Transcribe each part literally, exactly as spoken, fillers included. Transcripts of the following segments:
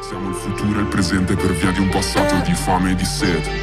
Siamo il futuro e il presente per via di un passato di fame e di sete.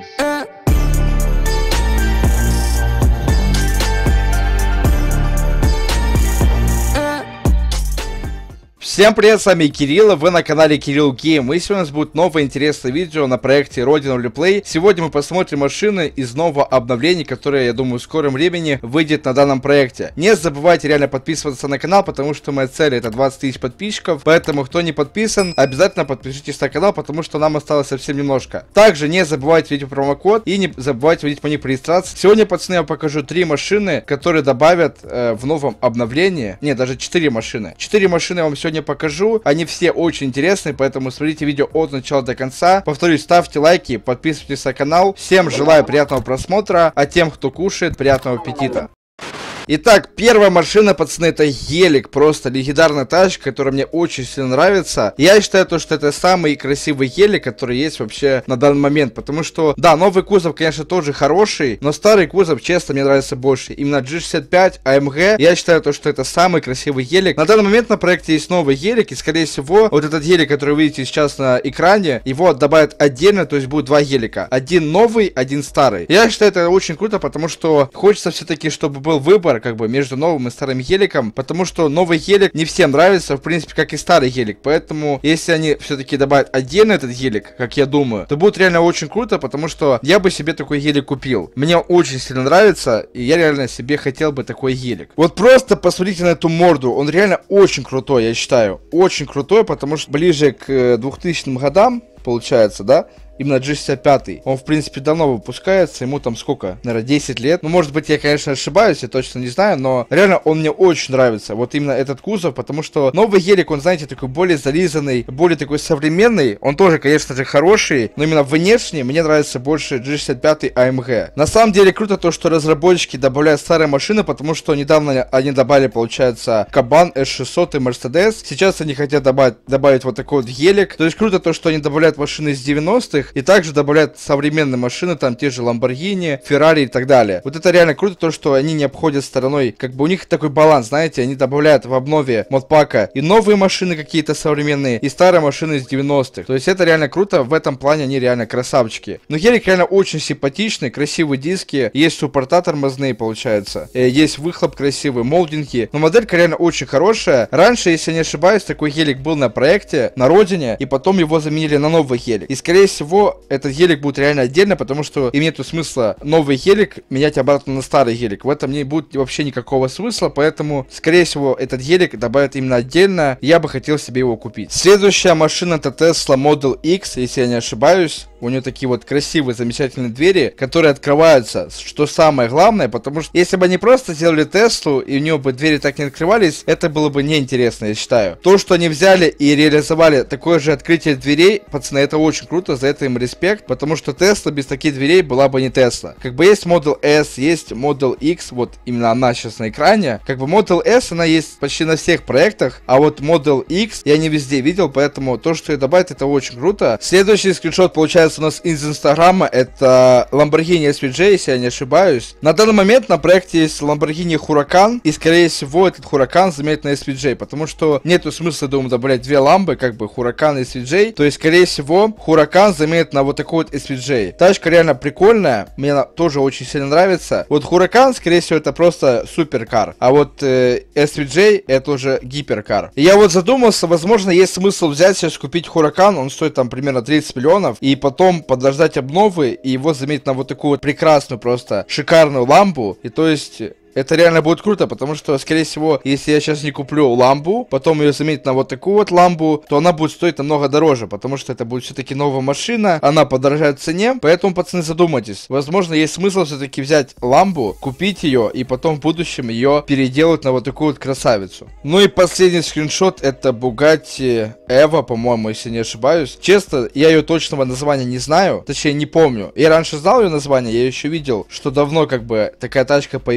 Всем привет, с вами Кирилл, вы на канале Кирилл Гейм, и сегодня у нас будет новое интересное видео на проекте Родина Реплей. Сегодня мы посмотрим машины из нового обновления, которое, я думаю, в скором времени выйдет на данном проекте. Не забывайте реально подписываться на канал, потому что моя цель это двадцать тысяч подписчиков, поэтому кто не подписан, обязательно подпишитесь на канал, потому что нам осталось совсем немножко. Также не забывайте вводить промокод и не забывайте вводить мои по регистрации. Сегодня, пацаны, я покажу три машины, которые добавят э, в новом обновлении. Не, даже четыре машины. четыре машины я вам сегодня покажу, они все очень интересные, поэтому смотрите видео от начала до конца. Повторюсь, ставьте лайки, подписывайтесь на канал. Всем желаю приятного просмотра, а тем, кто кушает, приятного аппетита. Итак, первая машина, пацаны, это гелик, просто легендарная тачка, которая мне очень сильно нравится. Я считаю, то, что это самый красивый гелик, который есть вообще на данный момент, потому что, да, новый кузов, конечно, тоже хороший, но старый кузов, честно, мне нравится больше. Именно джи шестьдесят пять эй эм джи, я считаю, то, что это самый красивый гелик. На данный момент на проекте есть новый гелик, и, скорее всего, вот этот гелик, который вы видите сейчас на экране, его добавят отдельно, то есть будет два гелика. Один новый, один старый. Я считаю, это очень круто, потому что хочется все-таки, чтобы был выбор, как бы, между новым и старым геликом, потому что новый гелик не всем нравится, в принципе, как и старый гелик, поэтому, если они все-таки добавят отдельно этот гелик, как я думаю, то будет реально очень круто, потому что я бы себе такой гелик купил. Мне очень сильно нравится, и я реально себе хотел бы такой гелик. Вот просто посмотрите на эту морду, он реально очень крутой, я считаю, очень крутой, потому что ближе к двухтысячным годам, получается, да, именно джи шестьдесят пять. Он, в принципе, давно выпускается. Ему там сколько? Наверное, десять лет. Ну, может быть, я, конечно, ошибаюсь, я точно не знаю, но реально он мне очень нравится. Вот именно этот кузов, потому что новый гелик, он, знаете, такой более зализанный, более такой современный. Он тоже, конечно же, хороший, но именно внешне мне нравится больше джи шестьдесят пять эй эм джи. На самом деле, круто то, что разработчики добавляют старые машины, потому что недавно они добавили, получается, Кабан, эс шестьсот и Мерседес. Сейчас они хотят добавить, добавить вот такой вот гелик. То есть круто то, что они добавляют машины из девяностых, и также добавляют современные машины, там те же Lamborghini, Ferrari и так далее. Вот это реально круто, то, что они не обходят стороной, как бы у них такой баланс, знаете, они добавляют в обнове модпака и новые машины какие-то современные, и старые машины из девяностых. То есть это реально круто, в этом плане они реально красавчики. Но гелик реально очень симпатичный, красивые диски, есть суппорта тормозные, получается, есть выхлоп красивый, молдинги, но моделька реально очень хорошая. Раньше, если не ошибаюсь, такой гелик был на проекте, на родине, и потом его заменили на новый гелик. И скорее всего, этот гелик будет реально отдельно, потому что им нету смысла новый гелик менять обратно на старый гелик. В этом не будет вообще никакого смысла, поэтому, скорее всего, этот гелик добавят именно отдельно. Я бы хотел себе его купить. Следующая машина это Tesla Model X, если я не ошибаюсь. У нее такие вот красивые, замечательные двери, которые открываются, что самое главное, потому что если бы они просто сделали Теслу, и у нее бы двери так не открывались, это было бы неинтересно, я считаю. То, что они взяли и реализовали такое же открытие дверей, пацаны, это очень круто, за это им респект, потому что Тесла без таких дверей была бы не Тесла. Как бы есть Model S, есть Model X, вот именно она сейчас на экране. Как бы Model S, она есть почти на всех проектах, а вот Model X я не везде видел, поэтому то, что ее добавят, это очень круто. Следующий скриншот получается у нас из инстаграма, это Lamborghini эс ви джей, если я не ошибаюсь. На данный момент на проекте есть Lamborghini Huracan, и скорее всего этот Huracan заменит на эс ви джей, потому что нету смысла, думаю, добавлять две ламбы, как бы Huracan и эс ви джей, то есть скорее всего Huracan заменит на вот такой вот эс ви джей. Тачка реально прикольная, мне она тоже очень сильно нравится. Вот Huracan, скорее всего, это просто суперкар, а вот э, эс ви джей это уже гиперкар. И я вот задумался, возможно, есть смысл взять сейчас купить Huracan, он стоит там примерно тридцать миллионов, и потом подождать обновы и его заменить на вот такую вот прекрасную, просто шикарную лампу. И то есть это реально будет круто, потому что, скорее всего, если я сейчас не куплю ламбу, потом ее заменить на вот такую вот ламбу, то она будет стоить намного дороже, потому что это будет все-таки новая машина, она подорожает в цене, поэтому, пацаны, задумайтесь. Возможно, есть смысл все-таки взять ламбу, купить ее, и потом в будущем ее переделать на вот такую вот красавицу. Ну и последний скриншот, это Bugatti Evo, по-моему, если не ошибаюсь. Честно, я ее точного названия не знаю, точнее, не помню. Я раньше знал ее название, я еще видел, что давно, как бы, такая тачка появилась.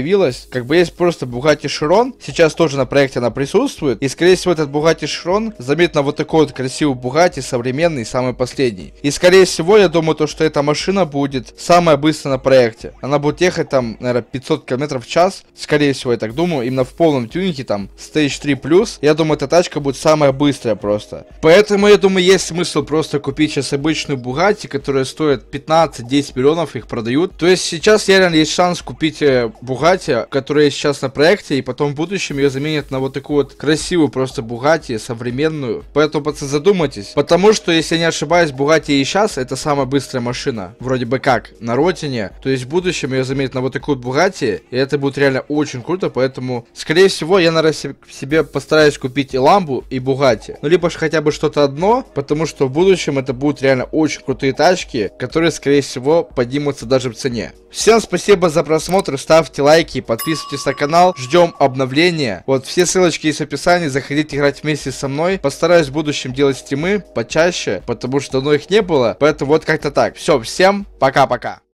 есть, как бы есть просто Bugatti Chiron, сейчас тоже на проекте она присутствует, и скорее всего этот Bugatti Chiron заметно вот такой вот красивый Bugatti, современный, самый последний. И скорее всего, я думаю, то, что эта машина будет самая быстрая на проекте. Она будет ехать там, наверное, пятьсот километров в час, скорее всего, я так думаю, именно в полном тюнинге, там, Stage три плюс, я думаю, эта тачка будет самая быстрая просто. Поэтому, я думаю, есть смысл просто купить сейчас обычную Bugatti, которая стоит пятнадцать-десять миллионов, их продают. То есть сейчас реально есть шанс купить Bugatti, которая сейчас на проекте, и потом в будущем ее заменят на вот такую вот красивую просто Bugatti, современную. Поэтому, пацаны, задумайтесь. Потому что, если я не ошибаюсь, Bugatti и сейчас это самая быстрая машина, вроде бы как, на родине. То есть в будущем ее заменят на вот такую вот Bugatti, и это будет реально очень круто, поэтому, скорее всего, я, наверное, себе постараюсь купить и Lambo, и Bugatti. Ну, либо же хотя бы что-то одно, потому что в будущем это будут реально очень крутые тачки, которые, скорее всего, поднимутся даже в цене. Всем спасибо за просмотр, ставьте лайки, подписывайтесь на канал, ждем обновления. Вот, все ссылочки есть в описании, заходите играть вместе со мной. Постараюсь в будущем делать стримы почаще, потому что давно их не было, поэтому вот как-то так. Все, всем пока-пока.